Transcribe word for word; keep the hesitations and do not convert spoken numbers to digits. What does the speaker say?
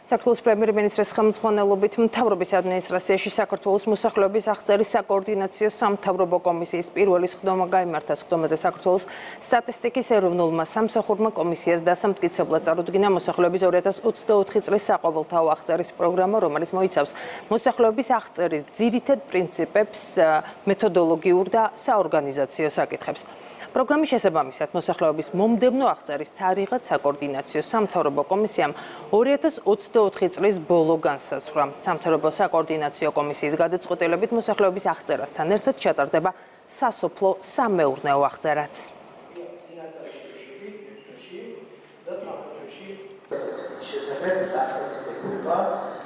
საქართველოს პრემიერ-მინისტრის ხელმძღვანელობით მთავრობის ადმინისტრაციაში საქართველოს მოსახლეობის აღწერის საკოორდინაციო სამთავრობო კომისიის პირველი სხდომა გაიმართა. სხდომაზე საქართველოს სტატისტიკის ეროვნულმა სამსახურმა კომისიას დასამტკიცებლად წარუდგინა მოსახლეობის ორი ათას ოცდაოთხი წლის საყოველთაო აღწერის პროგრამა, რომელიც მოიცავს მოსახლეობის აღწერის ძირითად პრინციპებს, მეთოდოლოგიურ და საორგანიზაციო საკითხებს. პროგრამის შესაბამისად მოსახლეობის მომდევნო აღწერის თარიღად საკოორდინაციო სამთავრობო კომისიამ ორი ათას ოცდაოთხი წლის ბოლო განსაზღვრა. სამთავრობო საკოორდინაციო კომისიის გადაწყვეტილებით მოსახლეობის აღწერასთან ერთად ჩატარდება სასოფლო სამეურნეო აღწერაც. შესახებ სახელმწიფო